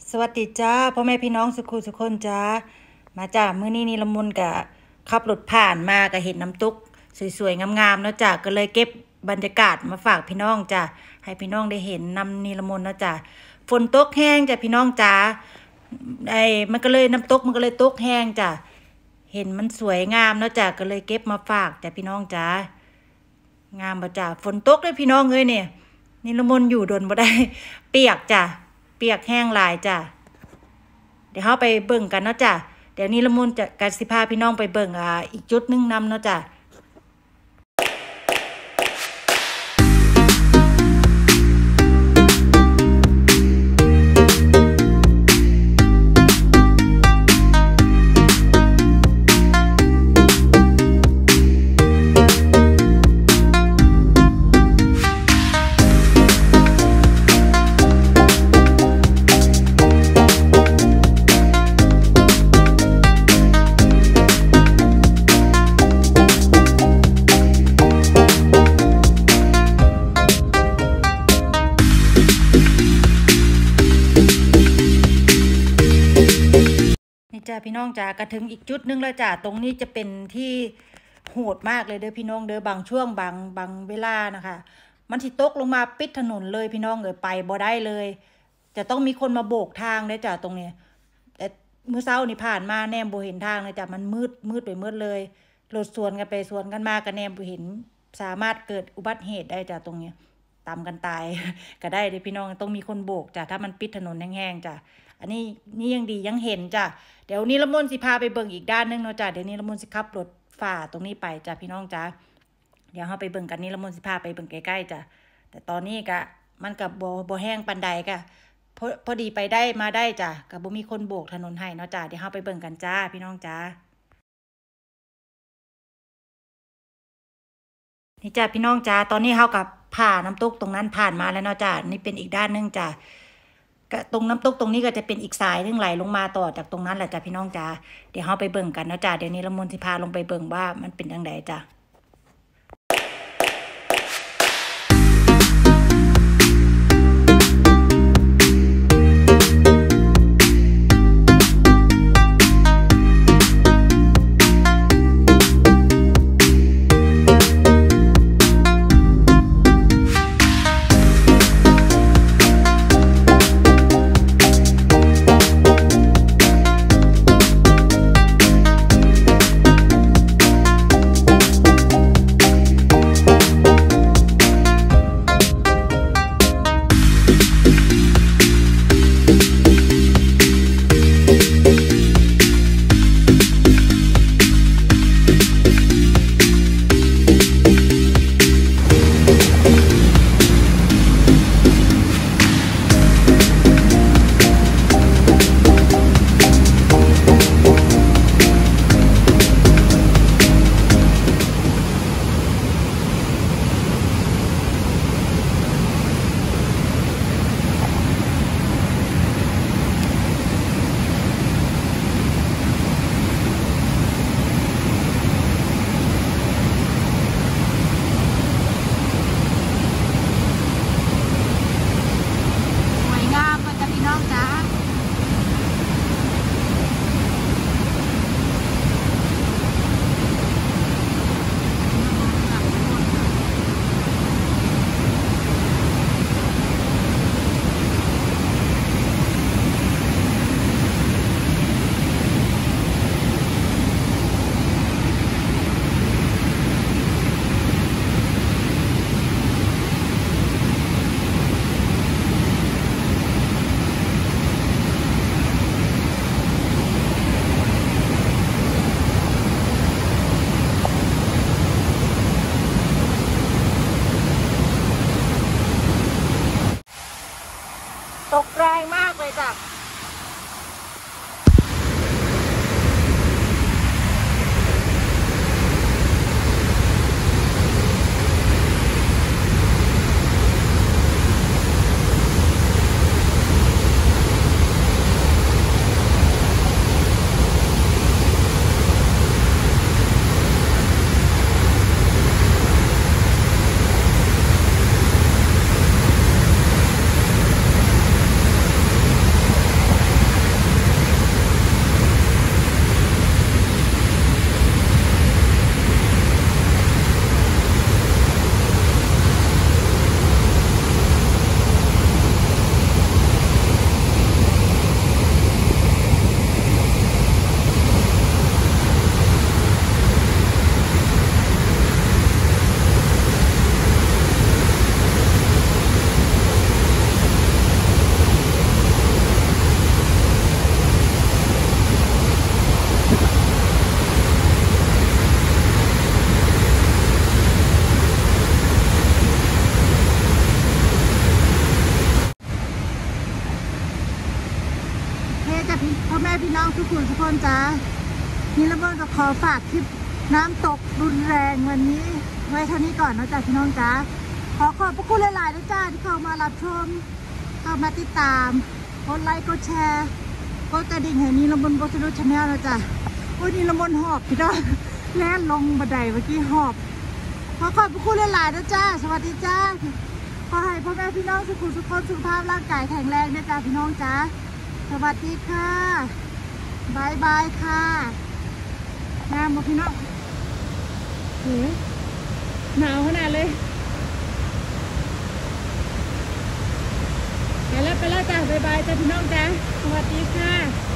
สวัสดีจ้าพ่อแม่พี่น้องสุขคนจ้ามาจ้ามื้อนี้นี่ละมุนกะขับรถผ่านมาก็เห็นน้ำตกสวยๆงามๆเนาะจ้าก็เลยเก็บบรรยากาศมาฝากพี่น้องจ้าให้พี่น้องได้เห็นนำนี่ละมุนเนาะจ้าฝนตกแห้งจ้าพี่น้องจ้ามันก็เลยน้ำตกมันก็เลยตกแห้งจ้าเห็นมันสวยงามเนาะจ้าก็เลยเก็บมาฝากจ้าพี่น้องจ้างามบ่จ้าฝนตกเลยพี่น้องเอ้ยเนี่ยนี่ละมุนอยู่ดนบ่ได้เปียกจ้าเปียกแห้งหลายจ้ะเดี๋ยวเราไปเบิ่งกันเนาะจ้ะเดี๋ยวนี้ละมุนจะกันสิพาพี่น้องไปเบิ่งอีกจุดนึงนำเนาะจ้ะจ้าพี่น้องจ้ากระถึงอีกจุดนึงแล้วจ้าตรงนี้จะเป็นที่โหดมากเลยเด้อพี่น้องเด้อบางช่วงบางเวลานะคะมันสิตกลงมาปิดถนนเลยพี่น้องไปบ่ได้เลยจะต้องมีคนมาโบกทางเด้อจ้าตรงนี้แต่เมื่อเช้านี่ผ่านมาแนมบ่เห็นทางเลยจ้ามันมืดไปหมดเลยรถสวนกันไปสวนกันมากันแนมบ่เห็นสามารถเกิดอุบัติเหตุได้จ้าตรงนี้ตามกันตายก็ได้เด้อพี่น้องต้องมีคนโบกจ้าถ้ามันปิดถนนแห้งๆจ้าอันนี้นี่ยังดียังเห็นจ้ะเดี๋ยวนี้ละมุนสิพาไปเบิ่งอีกด้านนึงเนาะจ้ะเดี๋ยวนี้ละมุนสิขับรถฝ่าตรงนี้ไปจ้ะพี่น้องจ้ะเดี๋ยวเราไปเบิ่งกันนี่ละมุนสิพาไปเบิ่งใกล้ๆจ้ะแต่ตอนนี้ก็มันกับบ่แห้งปานใดก็พอดีไปได้มาได้จ้ะกับบ่มีคนโบกถนนให้เนาะจ้ะเดี๋ยวเราไปเบิ่งกันจ้าพี่น้องจ้านี่จ้ะพี่น้องจ้าตอนนี้เรากับผ่าน้ำตกตรงนั้นผ่านมาแล้วเนาะจ้ะนี่เป็นอีกด้านนึงจ้ะตรงน้ำตกตรงนี้ก็จะเป็นอีกสายนึงไหลลงมาต่อจากตรงนั้นแหละจ้ะพี่น้องจ้าเดี๋ยวเราไปเบิ่งกันนะจ้าเดี๋ยวนี้ละมุนสิพาลงไปเบิ่งว่ามันเป็นจังไดจ้ะคนทุกคนจ้านี่ละเมินก็ขอฝากคลิปน้ำตกรุนแรงวันนี้ไว้เท่านี้ก่อนนะจ๊ะพี่น้องจ้าขอบพระคุณหลายๆนะจ้าที่เข้ามารับชมเข้ามาติดตามกดไลค์กดแชร์กดกระดิ่งให้นี่ละเมินบอสโนชาแนลนะจ้าโอ้ยนี่ละเมินหอบพี่น้องแล่นลงบันไดเมื่อกี้หอบขอบพระคุณหลายๆนะจ้าสวัสดีจ้าขอให้พ่อแม่พี่น้องสุขสุขภาพร่างกายแข็งแรงนะจ้าพี่น้องจ้าสวัสดีค่ะบายบายค่ะงามบ่พี่น้องโหหนาวขนาดเลยไปแล้วจ้าบายบายจ้าพี่น้องจ้าสวัสดีค่ะ